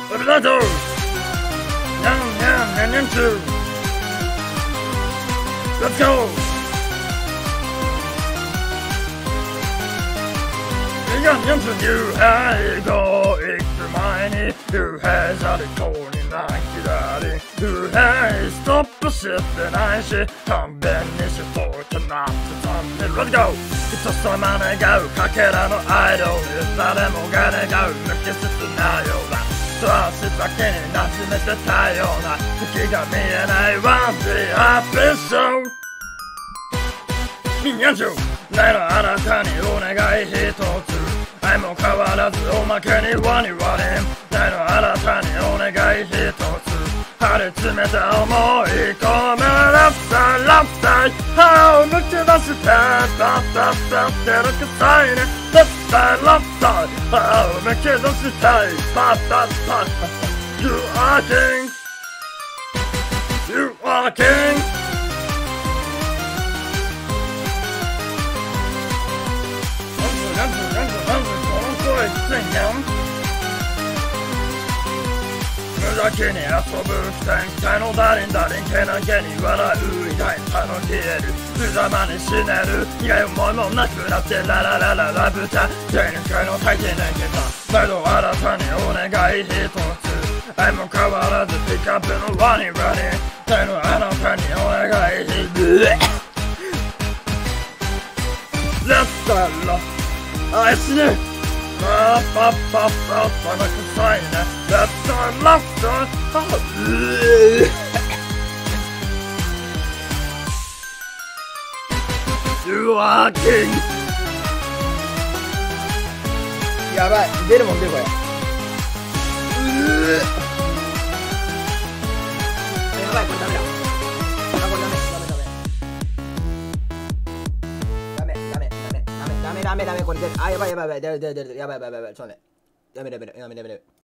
Obrigado! Let's go! Nu här går inte mig. Du här är det koning nackidari. Du här är stopp och sätter nej shit. Han vänder sig för till natten. Let's go! It's a summer and go. Kakera no idol. Utan det många det go. Mycket sitter när jag var. Så jag sitter vaken i natten med detaljerna. Du kikar med en I want the episode. Ingen tro. Nej då alla kan ni onäga i hit och tur. Nej må kawaraずおまけにワニワレンないの新たにお願い一つ張り詰めた思い込めラフターラフター歯を抜け出してタッタッタってるくさいねラフターラフター歯を抜け出したいタッタッタッ You are king You are king無駄気に遊ぶ天才のダリンダリンけなげに笑う以外他の消える無様に死ねる以外思いもなくなってラララララブタ全界の大気年月だ毎度新たにお願い一つ愛も変わらずピックアップのワニワニないのあなたにお願い一つレッツラあい死ぬパパパパパなくさいねラッターラッターYou are king やばい出るもん出るこれやばいこれダメだこれダメこれ出るあやばいやばいやばい出るやばいちょっと待ってやめる